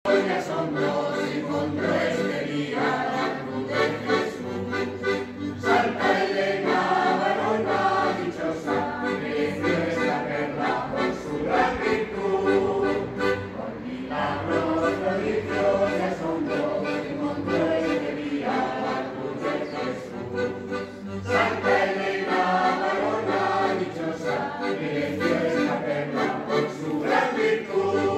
asombros encontró este día la cruz de Jesús. Santa Elena, varona dichosa, mereció esta perla por su gran virtud. Por milagros, prodigios y asombros encontró este día la cruz de Jesús. Santa Elena, varona dichosa, mereció esta perla por su gran virtud.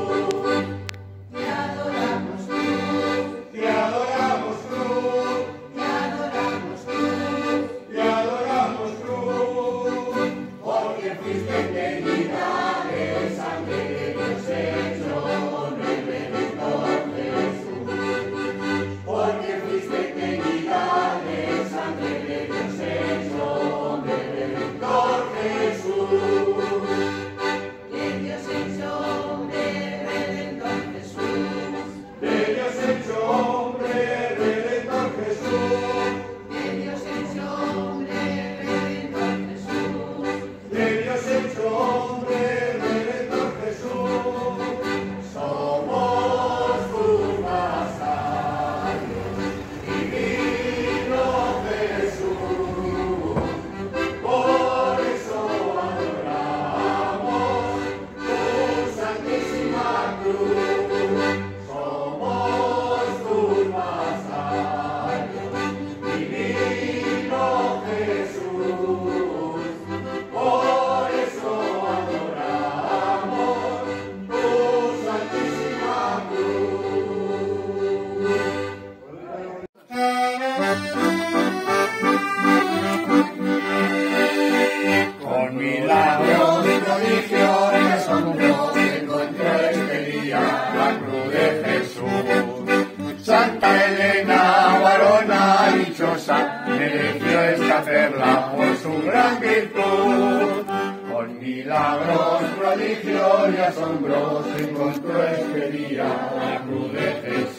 Santa Elena, varona dichosa, mereció esta perla por su gran virtud. Con milagros, prodigios y asombros encontró este día la cruz de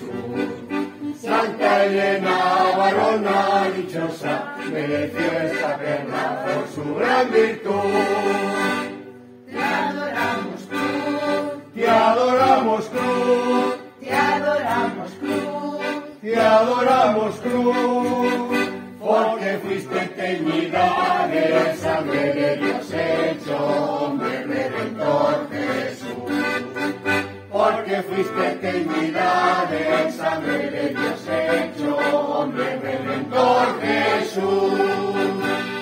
Jesús. Santa Elena, varona dichosa, mereció esta perla por su gran virtud. Te adoramos, cruz. Te adoramos, cruz. Te adoramos, cruz. Te adoramos, cruz, porque fuiste teñida de sangre de Dios hecho hombre, Redentor Jesús. Porque fuiste teñida de sangre de Dios hecho hombre, Redentor Jesús.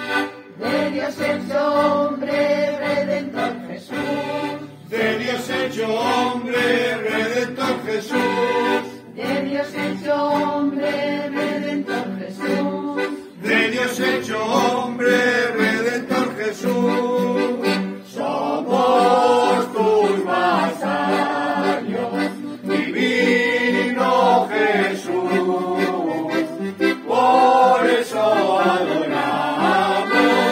De Dios hecho hombre, Redentor Jesús. De Dios hecho hombre, Redentor Jesús. De Dios hecho hombre, Redentor Jesús. De Dios hecho hombre, Redentor Jesús. Somos tus vasallos, divino Jesús. Por eso adoramos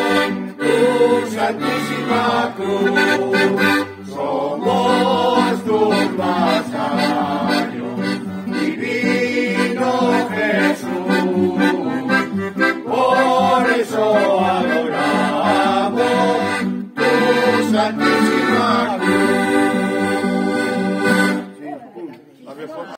tu santísima cruz. Somos tus vasallos, divino Jesús, por eso adoramos tu santísima cruz.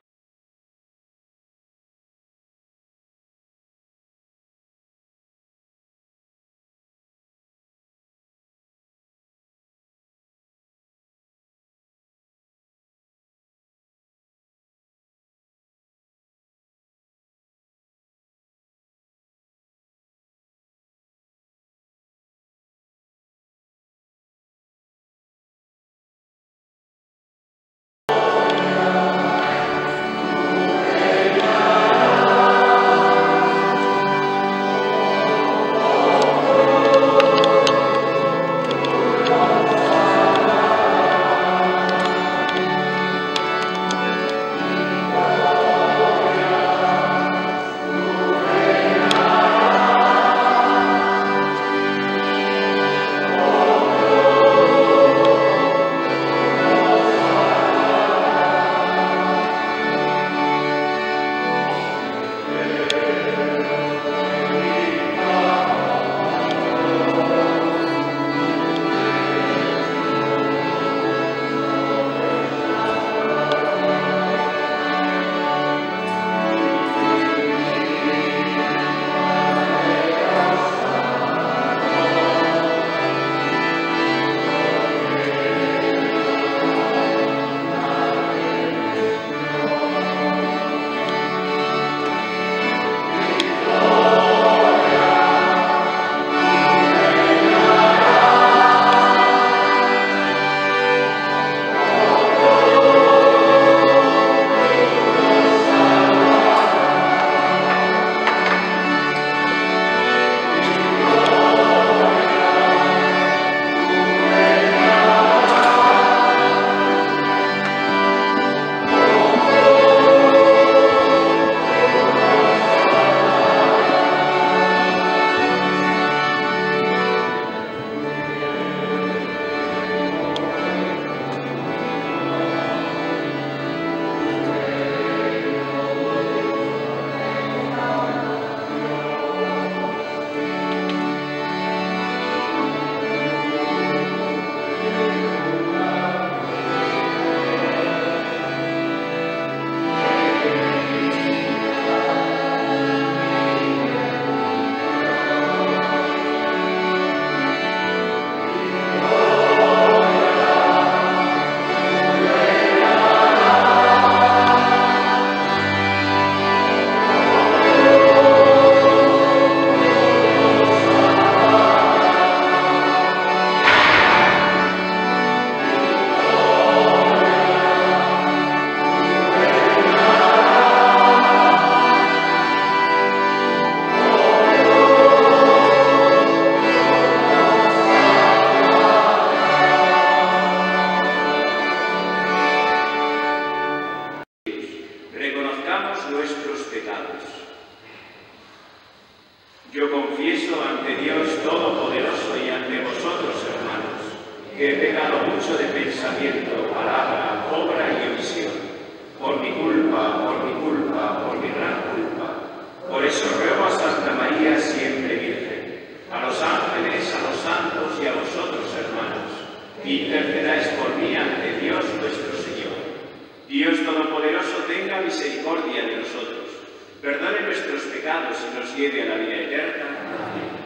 que he pecado mucho de pensamiento, palabra, obra y omisión, por mi culpa, por mi gran culpa. Por eso ruego a Santa María, siempre Virgen, a los ángeles, a los santos y a vosotros, hermanos, que intercedáis por mí ante Dios nuestro Señor. Dios Todopoderoso tenga misericordia de nosotros, perdone nuestros pecados y nos lleve a la vida eterna. Amén.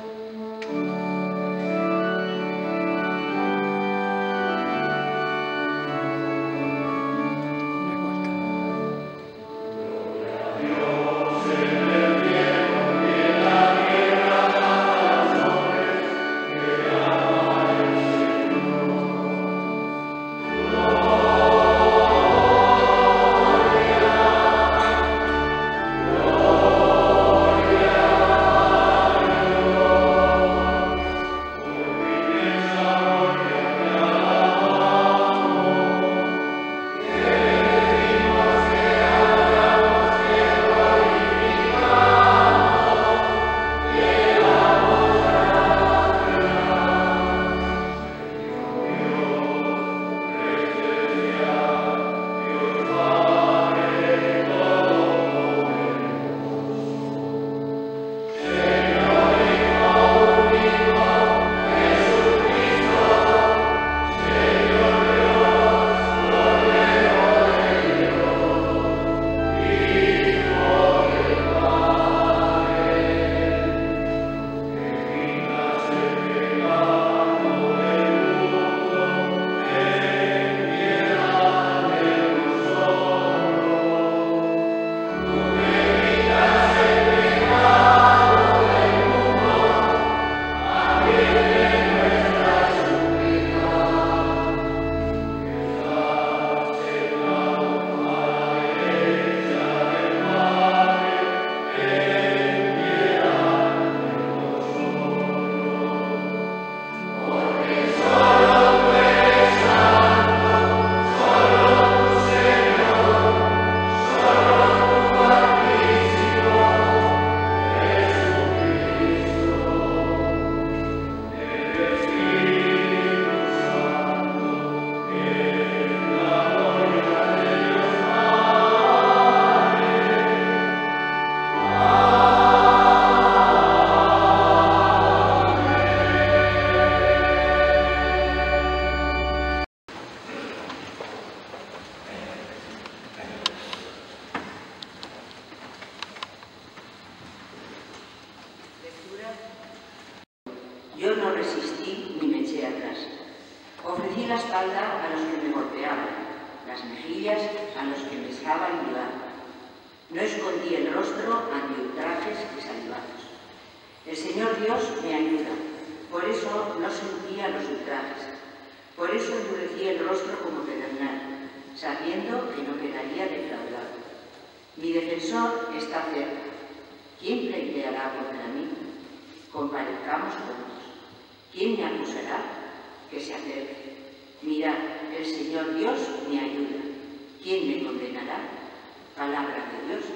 Yo no resistí ni me eché atrás. Ofrecí la espalda a los que me golpeaban, las mejillas a los que me echaban vivado. No escondí el rostro ante ultrajes y salivazos. El Señor Dios me ayuda, por eso no sentía los ultrajes. Por eso endurecí el rostro como pedernal, sabiendo que no quedaría defraudado. Mi defensor está cerca. ¿Quién pleiteará contra mí? Comparezcamos juntos. ¿Quién me acusará? Que se acerque. Mirad, el Señor Dios me ayuda. ¿Quién me condenará? Palabra de Dios.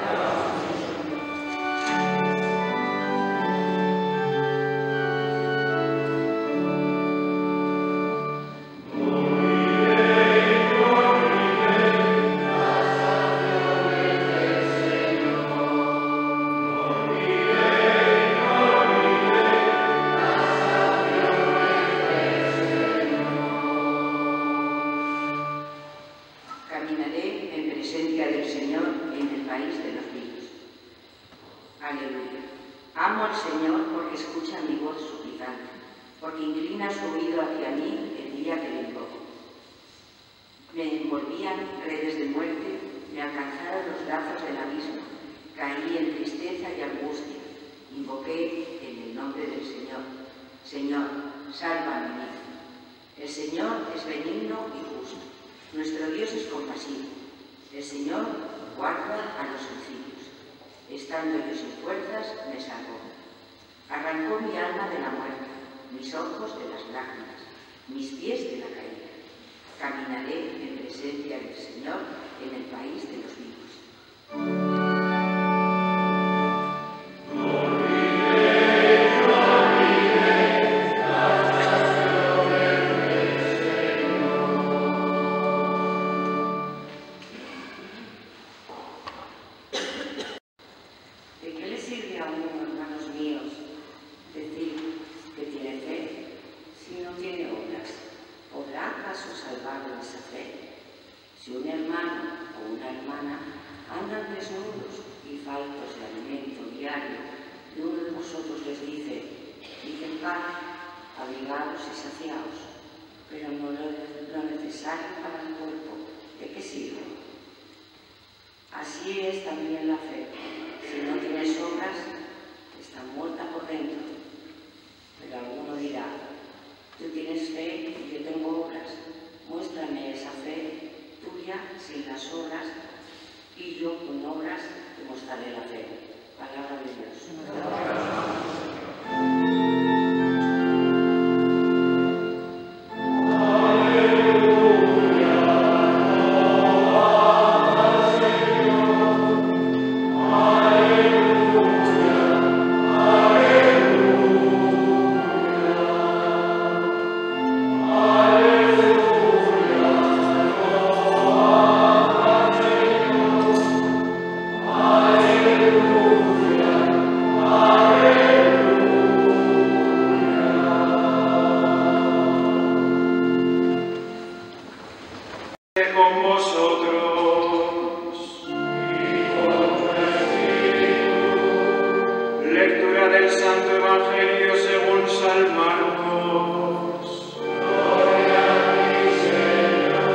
Caminaré en presencia del Señor en el país de los vivos. Aleluya. Amo al Señor porque escucha mi voz suplicante, porque inclina su oído hacia mí el día que le invoco. Me envolvían redes de muerte, me alcanzaron los lazos del abismo, caí en tristeza y angustia, invoqué en el nombre del Señor. Señor, salva mi vida. El Señor es benigno y justo. Nuestro Dios es compasivo. El Señor guarda a los sencillos. Estando yo sin fuerzas, me salvó. Arrancó mi alma de la muerte, mis ojos de las lágrimas, mis pies de la caída. Caminaré en presencia del Señor en el país de los vivos. Gloria hermana andan desnudos y faltos de alimento diario, y uno de vosotros les dice, dicen paz, abrigados y saciados, pero no lo necesario para el cuerpo, ¿de qué sirve? Así es también la fe. Si no tienes obras, está muerta por dentro. Pero alguno dirá, tú tienes fe y yo tengo obras. Muéstrame esa fe tuya sin las obras, y yo con obras te mostraré la fe. Palabra de Dios. Con vosotros. Lectura del Santo Evangelio según San Marcos. Gloria a ti, Señor.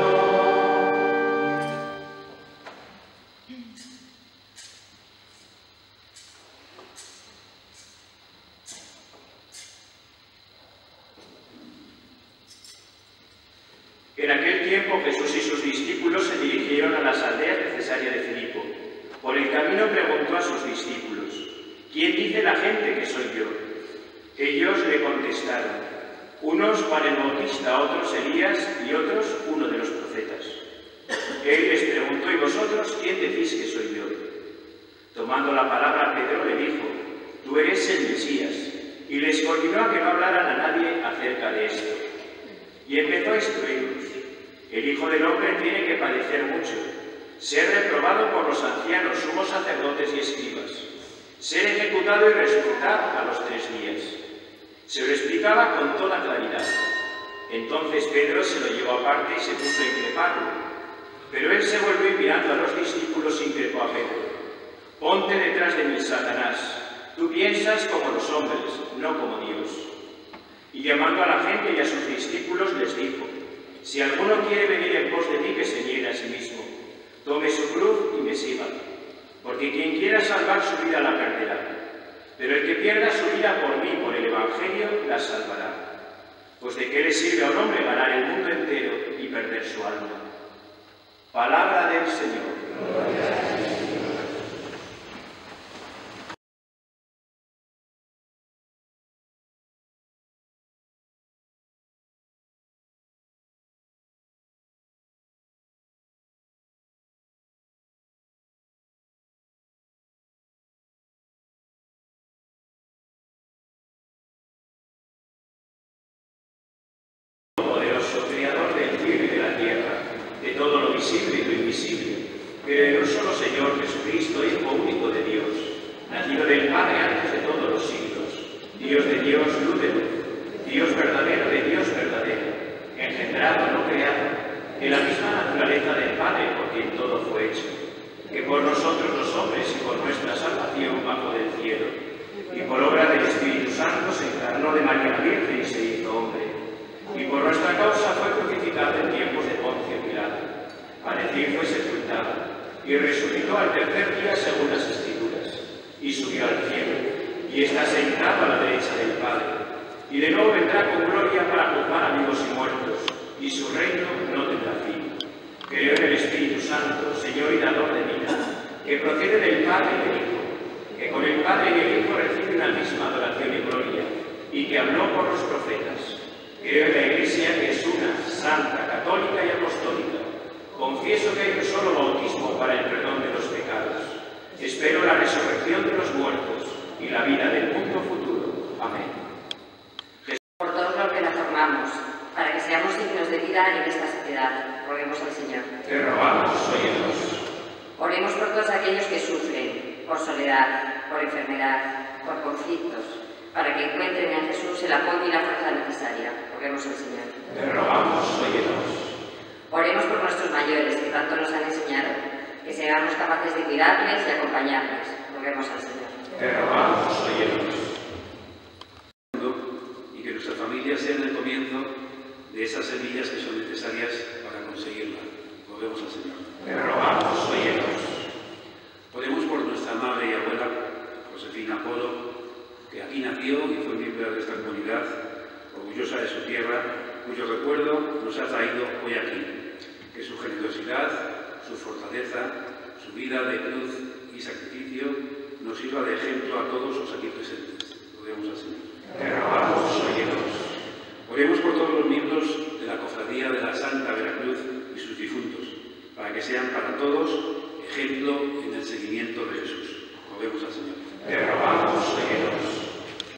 En aquel tiempo Jesús y sus discípulos se dirigieron a las aldeas de Cesarea de Filipo. Por el camino preguntó a sus discípulos, ¿quién dice la gente que soy yo? Ellos le contestaron, unos Juan el Bautista, otros Elías y otros uno de los profetas. Él les preguntó, ¿y vosotros quién decís que soy yo? Tomando la palabra, Pedro le dijo, tú eres el Mesías, y les coordinó a que no hablaran a nadie acerca de esto. Y empezó a instruirlos. El Hijo del Hombre tiene que padecer mucho, ser reprobado por los ancianos, sumos sacerdotes y escribas, ser ejecutado y resucitar a los 3 días. Se lo explicaba con toda claridad. Entonces Pedro se lo llevó aparte y se puso a increparlo. Pero él se volvió y mirando a los discípulos increpó a Pedro. Ponte detrás de mí, Satanás. Tú piensas como los hombres, no como Dios. Y llamando a la gente y a sus discípulos les dijo, si alguno quiere venir en pos de mí, que se niegue a sí mismo, tome su cruz y me siga. Porque quien quiera salvar su vida la perderá, pero el que pierda su vida por mí, por el Evangelio, la salvará. Pues de qué le sirve a un hombre ganar el mundo entero y perder su alma. Palabra del Señor. Creador del cielo y de la tierra, de todo lo visible y lo invisible, pero en un solo Señor Jesucristo, Hijo único de Dios, nacido del Padre antes de todos los siglos, Dios de Dios, luz de luz, Dios verdadero de Dios verdadero, engendrado, no creado, en la misma naturaleza del Padre por quien todo fue hecho, que por nosotros los hombres y por nuestra salvación bajó del cielo, y por obra del Espíritu Santo se encarnó de María Virgen y se hizo hombre, y por nuestra causa fue crucificado en tiempos de Poncio Pilato. Padeció y fue sepultado, y resucitó al tercer día según las Escrituras, y subió al cielo, y está sentado a la derecha del Padre, y de nuevo vendrá con gloria para juzgar a vivos y muertos, y su reino no tendrá fin. Creo en el Espíritu Santo, Señor y dador de vida, que procede del Padre y del Hijo, que con el Padre y el Hijo recibe una misma adoración y gloria, y que habló por los profetas. Creo en la Iglesia, que es una, santa, católica y apostólica. Confieso que hay un solo bautismo para el perdón de los pecados. Espero la resurrección de los muertos y la vida del mundo futuro. Amén. Por todos los que la formamos, para que seamos dignos de vida en esta sociedad, roguemos al Señor. Te rogamos, óyenos. Oremos por todos aquellos que sufren, por soledad, por enfermedad, por conflictos, para que encuentren en Jesús el apoyo y la fuerza necesaria. Roguemos al Señor. Te rogamos, óyenos. Oremos por nuestros mayores, que tanto nos han enseñado, que seamos capaces de cuidarles y acompañarles. Roguemos al Señor. Te rogamos, óyenos. Y que nuestras familias sean el comienzo de esas semillas que son necesarias para conseguirla. Roguemos al Señor. Te rogamos, óyenos. Ponemos por nuestra madre y abuela, Josefina Polo, que aquí nació y fue miembro de esta comunidad, orgullosa de su tierra, cuyo recuerdo nos ha traído hoy aquí. Que su generosidad, su fortaleza, su vida de cruz y sacrificio nos sirva de ejemplo a todos los aquí presentes. Roguemos al Señor. Te rogamos, óyenos. Oremos por todos los miembros de la Cofradía de la Santa Veracruz y sus difuntos, para que sean para todos ejemplo en el seguimiento de Jesús. Roguemos al Señor. Te rogamos, óyenos.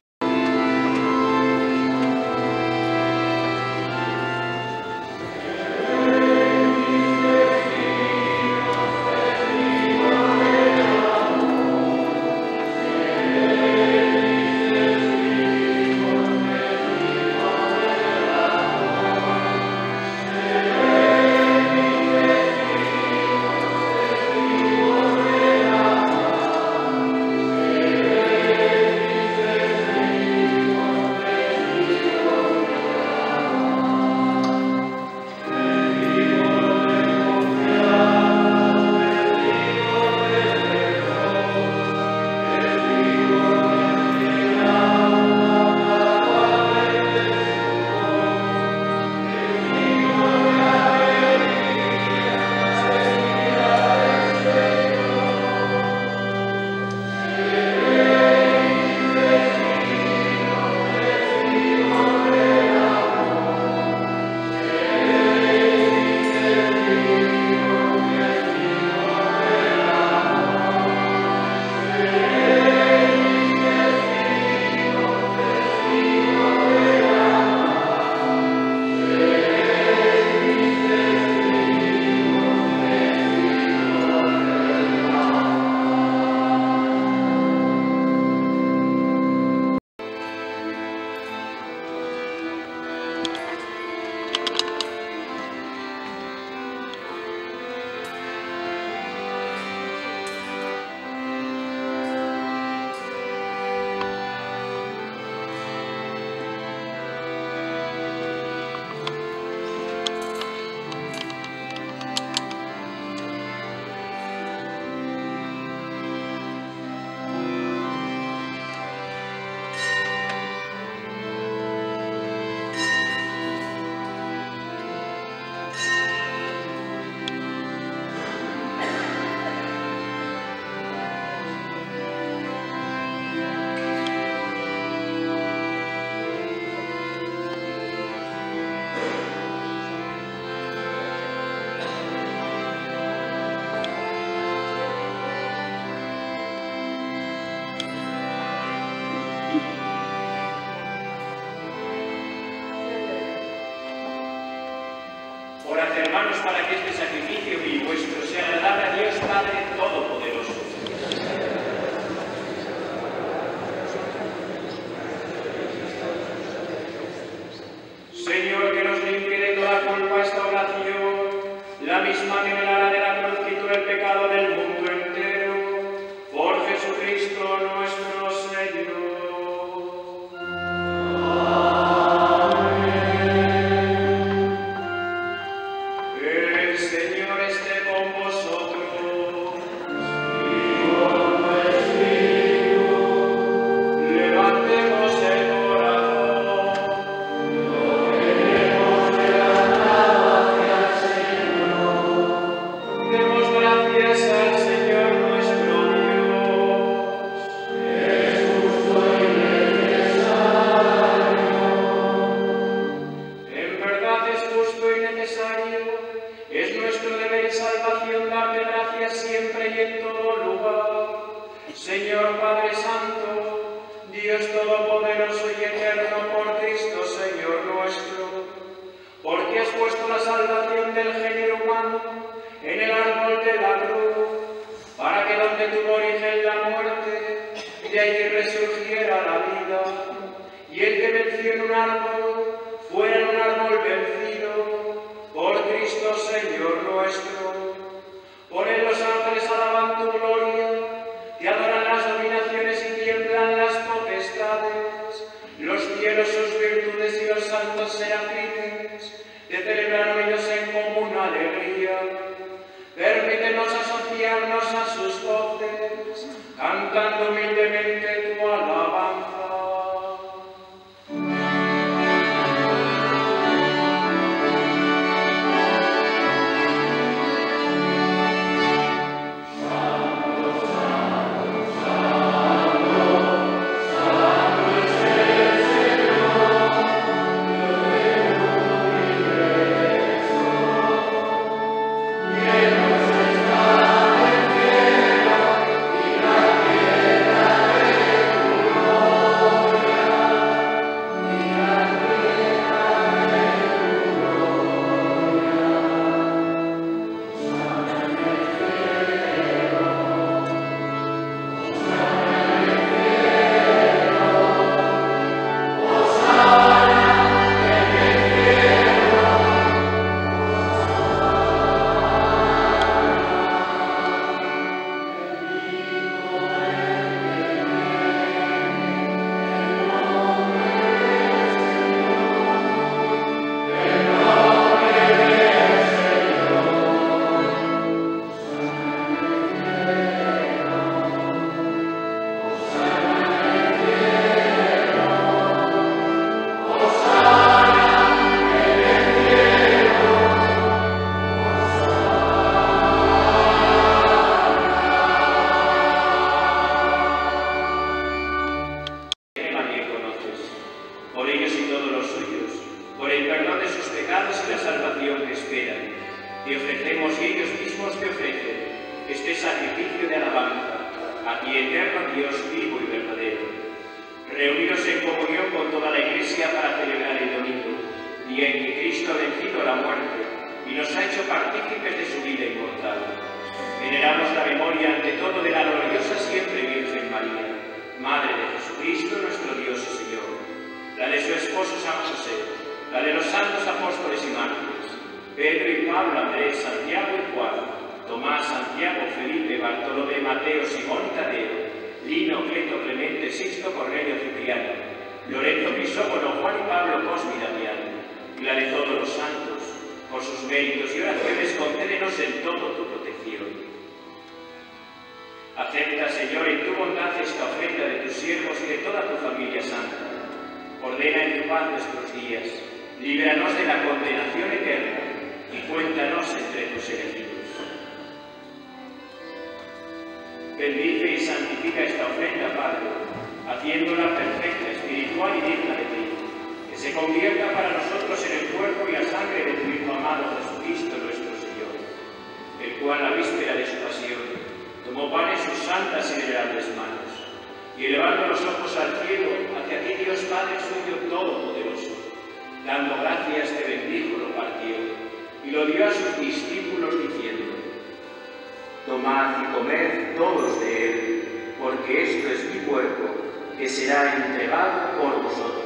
Orad, hermanos, para que este sacrificio y vuestro sea agradable a Dios Padre Todopoderoso. Señor, que nos limpie de toda culpa esta oración, la misma que en el ara de la cruz quitó el pecado del mundo entero, por Jesucristo nuestro Señor. El Señor esté con vosotros. Levantemos el corazón. Demos gracias al Señor nuestro Dios. Es justo y necesario. En verdad es justo y necesario. Es nuestro deber y salvación darte gracias siempre y en todo lugar. Señor Padre Santo, Dios Todopoderoso y Eterno, por Cristo Señor nuestro, porque has puesto la salvación del género humano en el árbol de la cruz, para que donde tuvo origen la muerte, de allí resurgiera la vida, y el que venció en un árbol fuera en un árbol vencido, por Cristo Señor nuestro. Por él los ángeles te ofrecemos y ellos mismos te ofrecen este sacrificio de alabanza a ti, eterno Dios vivo y verdadero. Reunidos en comunión con toda la Iglesia para celebrar el domingo, día en que Cristo ha vencido la muerte y nos ha hecho partícipes de su vida inmortal. Veneramos la memoria ante todo de la gloriosa siempre Virgen María, Madre de Jesucristo, nuestro Dios y Señor, la de su esposo San José, la de los santos apóstoles y mártires, Pedro y Pablo, Andrés, Santiago y Juan, Tomás, Santiago, Felipe, Bartolomé, Mateo, Simón y Tadeo, Lino, Cleto, Clemente, Sixto, Cornelio, Cipriano, Lorenzo, Crisógono, Juan y Pablo, Cosme y Damián, y la de todos los santos. Por sus méritos y oraciones concédenos en todo tu protección. Acepta, Señor, en tu bondad esta ofrenda de tus siervos y de toda tu familia santa. Ordena en tu paz nuestros días, líbranos de la condenación eterna y cuéntanos entre tus elegidos. Bendice y santifica esta ofrenda, Padre, haciéndola perfecta, espiritual y digna de ti, que se convierta para nosotros en el cuerpo y la sangre de tu Hijo amado Jesucristo nuestro Señor, el cual, a la víspera de su pasión, tomó pan en sus santas y venerables manos, y elevando los ojos al cielo, hacia ti, Dios Padre suyo todopoderoso, dando gracias te bendijo, lo partió, y lo dio a sus discípulos diciendo: Tomad y comed todos de él, porque esto es mi cuerpo, que será entregado por vosotros.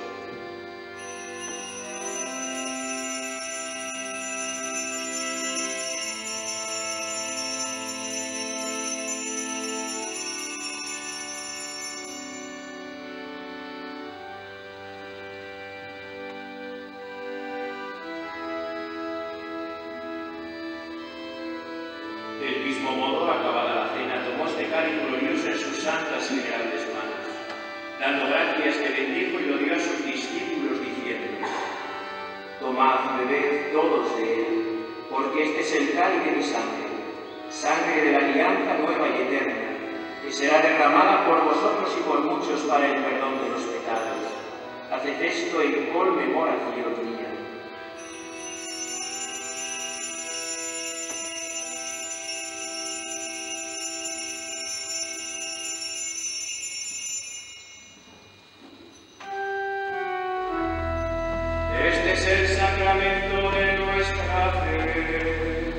Del mismo modo, acabada la cena, tomó este cáliz glorioso en sus santas y venerables manos, dando gracias te bendijo y lo dio a sus discípulos diciendo: Tomad y bebed todos de él, porque este es el cáliz de mi sangre, sangre de la alianza nueva y eterna, que será derramada por vosotros y por muchos para el perdón de los pecados. Haced esto en conmemoración mía. Este es el sacramento de nuestra fe.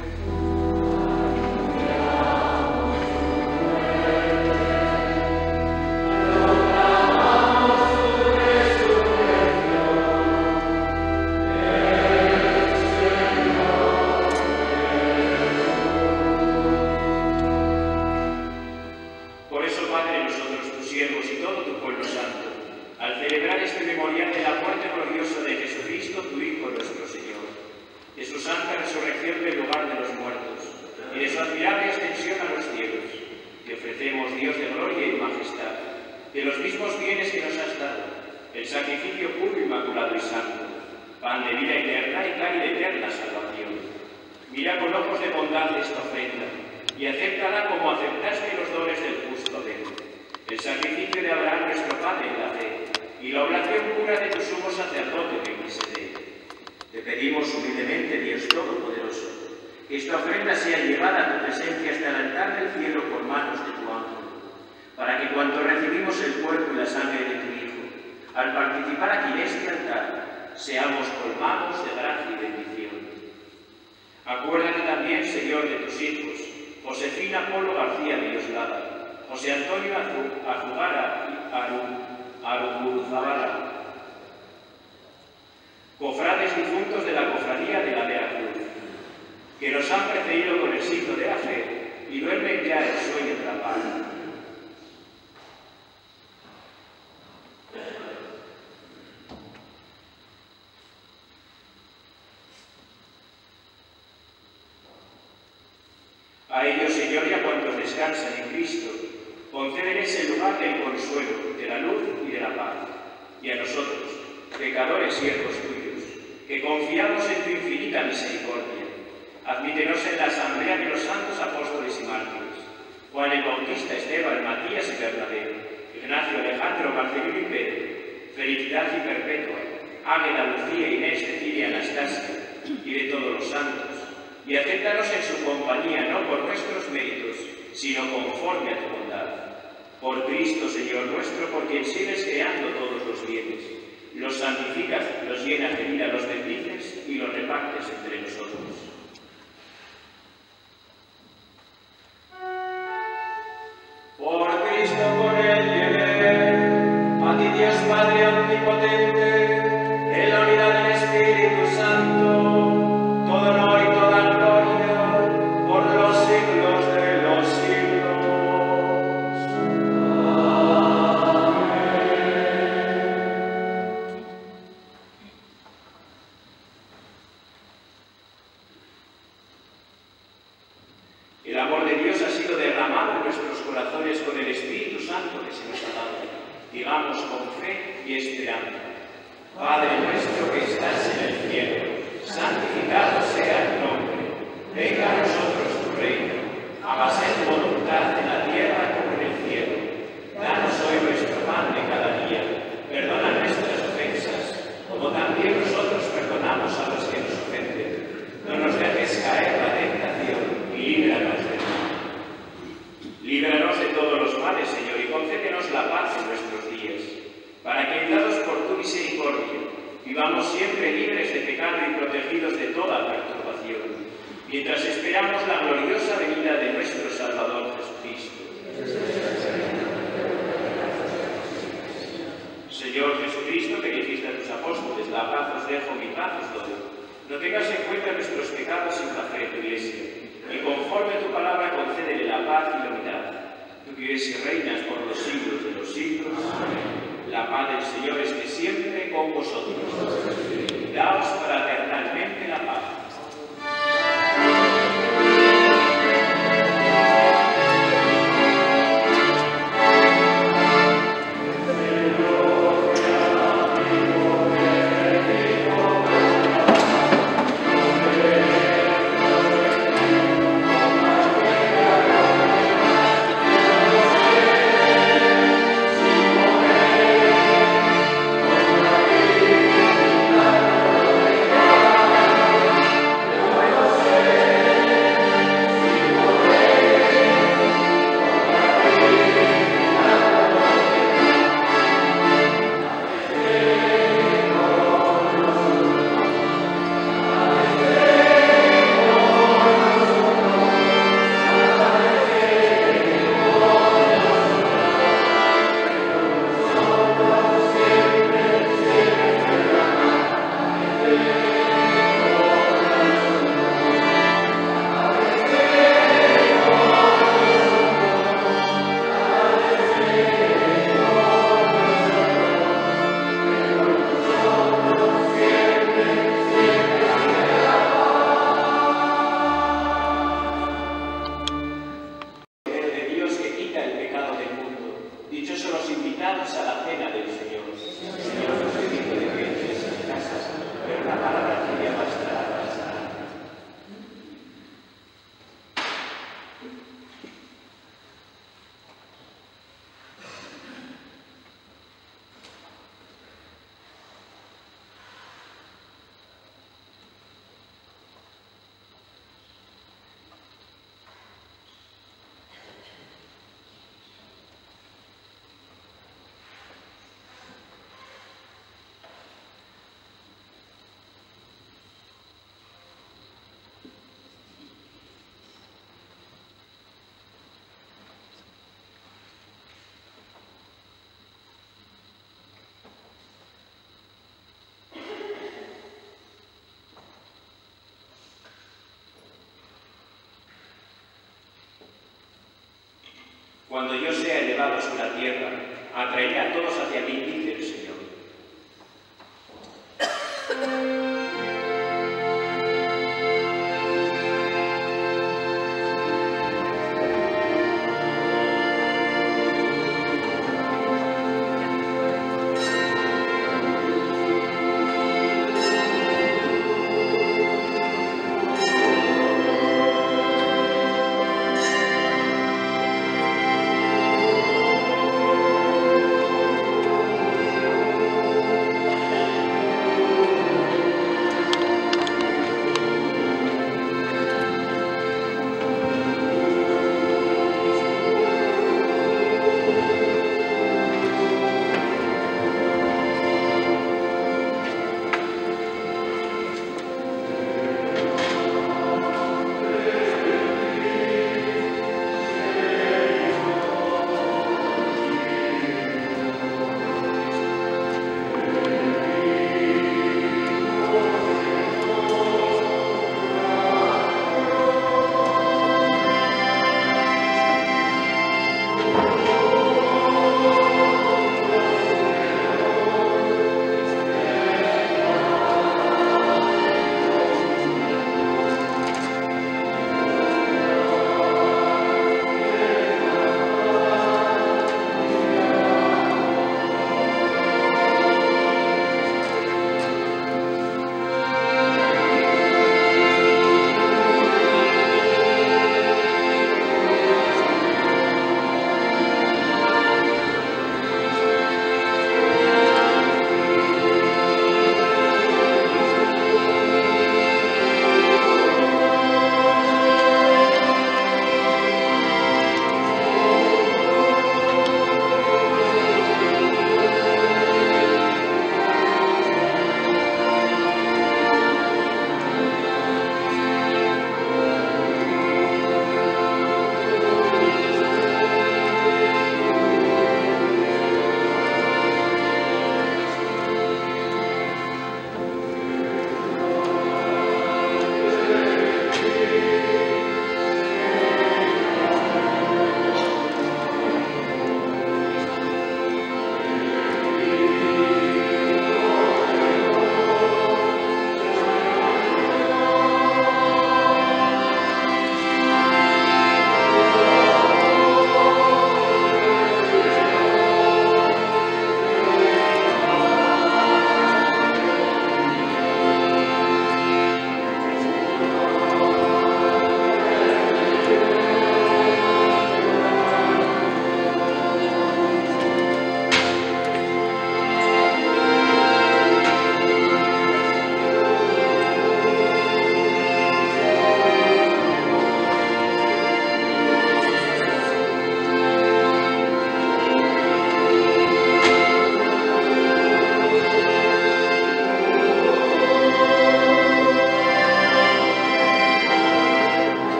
Por eso, Padre, nosotros, tus siervos y todo tu pueblo santo, al celebrar este memorial de la muerte gloriosa de Jesucristo, tu Hijo nuestro Señor, de su santa resurrección del lugar de los muertos y de su admirable extensión a los cielos, te ofrecemos, Dios de gloria y majestad, de los mismos bienes que nos has dado, el sacrificio puro, inmaculado y santo, pan de vida eterna y cáliz de eterna salvación. Mira con ojos de bondad esta ofrenda y acéptala como aceptaste los dones del justo Abel, el sacrificio de Abraham nuestro Padre en la fe, y la oblación pura de tu sumo sacerdote Melquisedec. Te pedimos humildemente, Dios Todopoderoso, que esta ofrenda sea llevada a tu presencia hasta el altar del cielo por manos de tu ángel, para que cuando recibimos el cuerpo y la sangre de tu Hijo, al participar aquí en este altar, seamos colmados de gracia y bendición. Acuérdate también, Señor, de tus hijos, Josefina Polo García Villoslada, José Antonio Azugara y Arumuruzabala, cofrades difuntos de la cofradía de la Veracruz, que nos han precedido con el signo de la fe y duermen ya el sueño de la paz. A ellos, Señor, y a cuantos descansan en Cristo, concédeles el lugar del consuelo, de la luz y de la paz. Y a nosotros, pecadores siervos tuyos, que confiamos en tu infinita misericordia, admítenos en la asamblea de los santos apóstoles y mártires, Juan el Bautista, Esteban, Matías y Bernabé, Ignacio, Alejandro, Marcelino y Pedro, Felicidad y Perpetua, Águeda, Lucía, Inés, Cecilia, Anastasia, y de todos los santos, y acéptanos en su compañía, no por nuestros méritos, sino conforme a tu bondad. Por Cristo, Señor nuestro, por quien sigues creando todos los bienes, los santificas, los llenas de vida, los bendices y los repartes entre nosotros. Por Cristo, con él y en él, a ti Dios Padre omnipotente, en la unidad del Espíritu Santo, todo honor y toda gloria, por los siglos de los siglos. El amor de Dios ha sido derramado en nuestros corazones con el Espíritu Santo que se nos ha dado. Digamos con fe y esperanza: Padre nuestro que estás en el cielo, santificado sea tu nombre. Venga a nosotros tu reino. Hágase tu voluntad en la tierra como en el cielo. Danos hoy nuestro pan de cada día. Perdona nuestras ofensas, como también nosotros perdonamos a los que nos ofenden. No nos dejes caer en la tentación y líbranos del mal. Líbranos de todos los males, Señor, y concédenos la paz en nuestros días, para que, guiados por tu misericordia, vivamos siempre libres de pecado y protegidos de toda perturbación, mientras esperamos la gloriosa venida de nuestro Salvador Jesucristo. Señor Jesucristo, que dijiste a tus apóstoles: la paz os dejo, mi paz os doy. No tengas en cuenta nuestros pecados y flagele tu Iglesia, y conforme a tu palabra concédele la paz y la unidad. Tú que vives y reinas por los siglos de los siglos. Amén. La paz del Señor esté siempre con vosotros. Daos fraternalmente la paz. Cuando yo sea elevado sobre la tierra, atraeré a todos hacia mí, dice el Señor.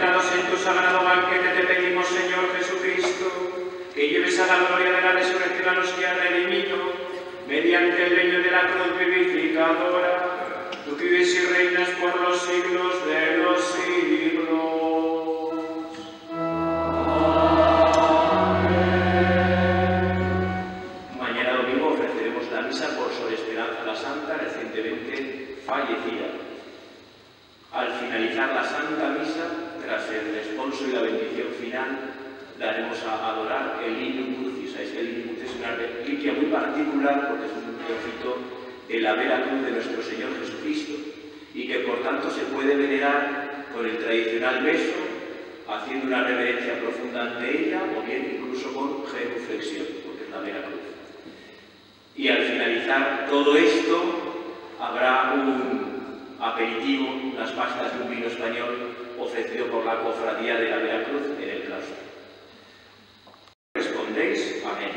sentados en tu sagrado banquete, te pedimos, Señor Jesucristo, que lleves a la gloria de la resurrección a los que has redimido, mediante el leño de la cruz vivificadora, tú que vives y reinas por los siglos de los siglos. Mañana domingo ofreceremos la misa por Sor Esperanza la Santa, recientemente fallecida. Al finalizar la Santa Misa, tras el responso y la bendición final, daremos a adorar el Lignum Crucis. Sabéis que el Lignum Crucis es una reliquia muy particular porque es un trocito de la vera cruz de nuestro Señor Jesucristo y que por tanto se puede venerar con el tradicional beso, haciendo una reverencia profunda ante ella o bien incluso con genuflexión, porque es la vera cruz. Y al finalizar todo esto habrá un aperitivo, unas pastas de un vino español ofrecido por la Cofradía de la Veracruz en el claustro. ¿Respondéis? Amén.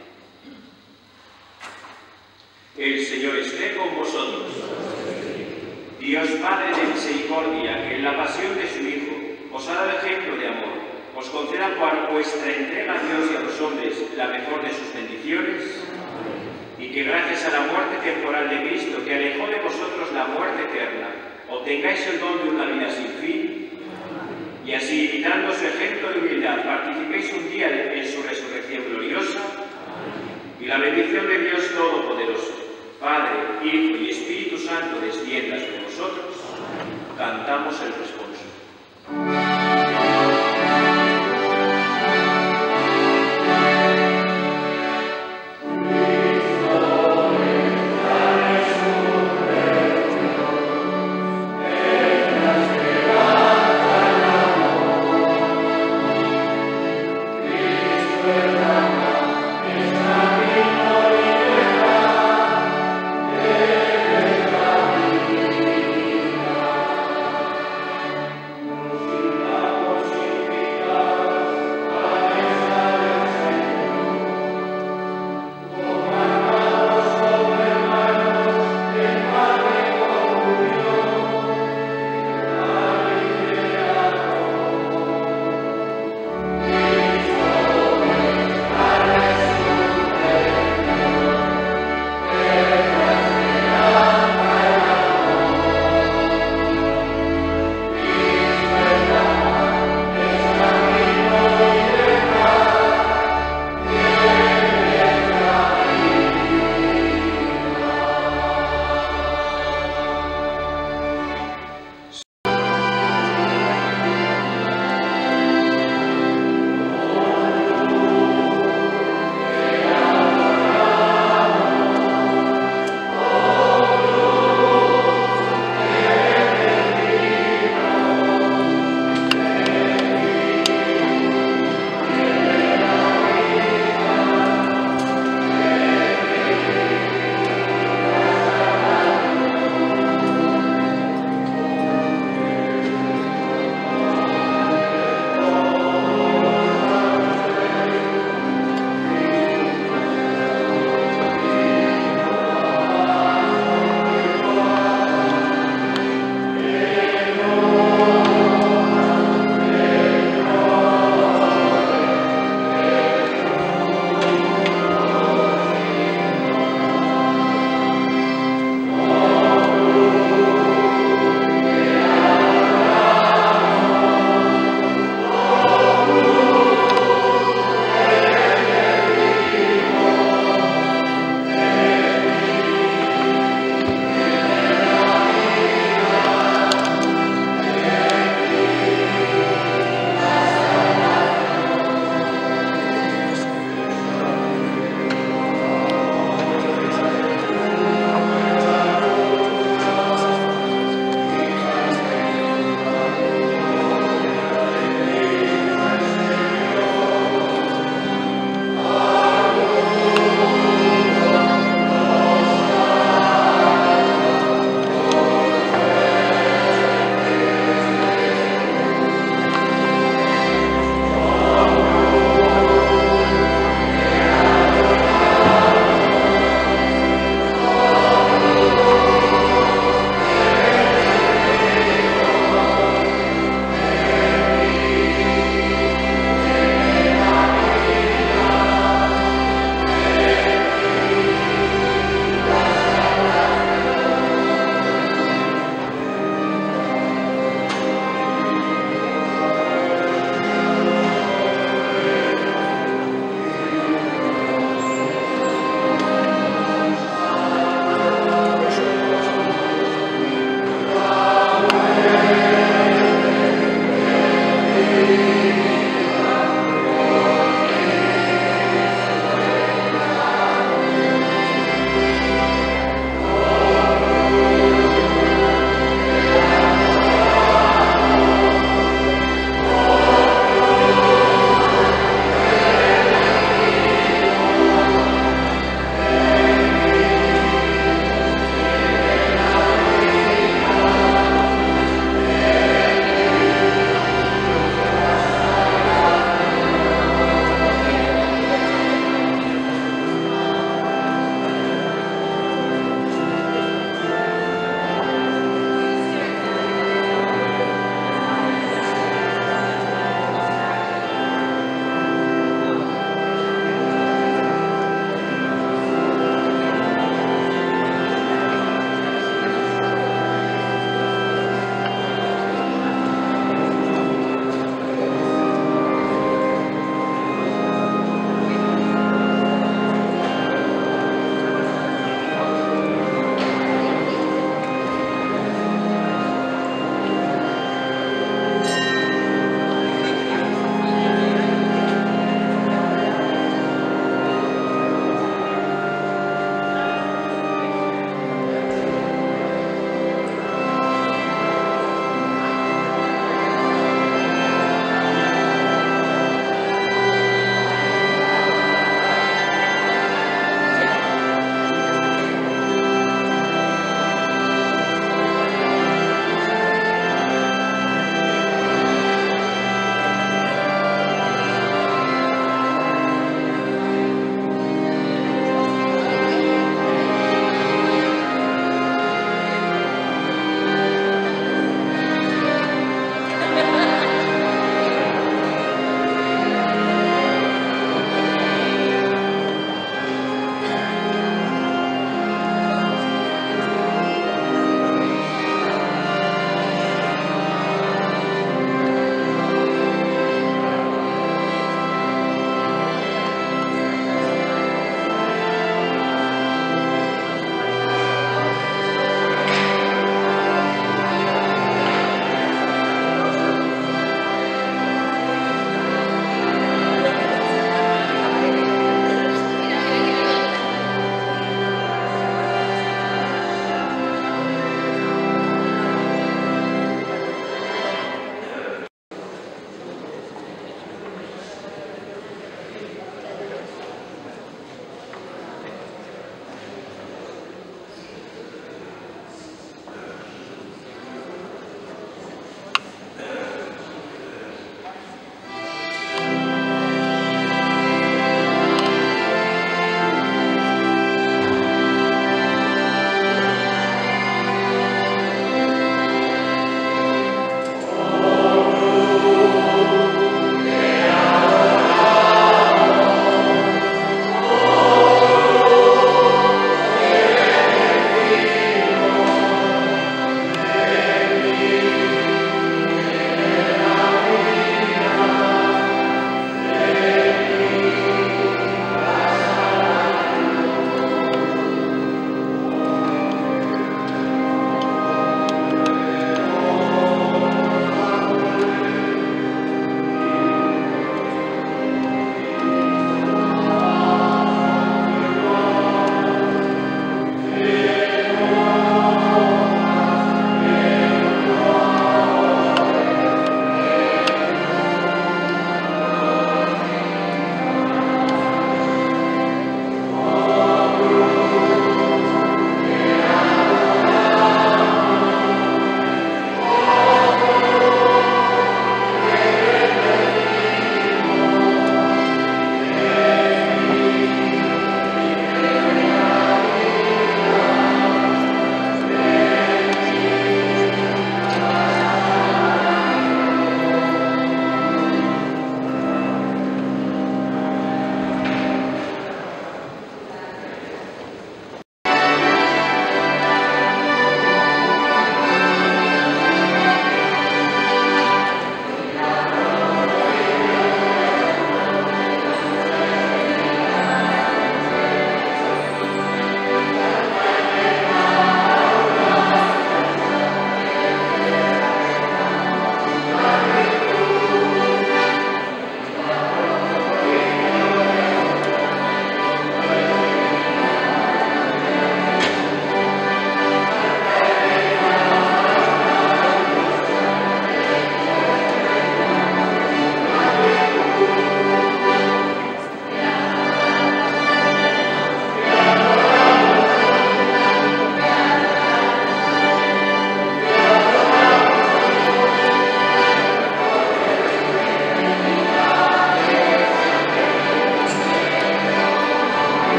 El Señor esté con vosotros. Dios Padre de misericordia, que en la pasión de su Hijo os ha dado ejemplo de amor, os conceda por vuestra entrega a Dios y a los hombres la mejor de sus bendiciones, y que gracias a la muerte temporal de Cristo, que alejó de vosotros la muerte eterna, obtengáis el don de una vida sin fin, y así, imitando su ejemplo de humildad, participéis un día en su resurrección gloriosa, y la bendición de Dios Todopoderoso, Padre, Hijo y Espíritu Santo descienda sobre vosotros. Cantamos el responso.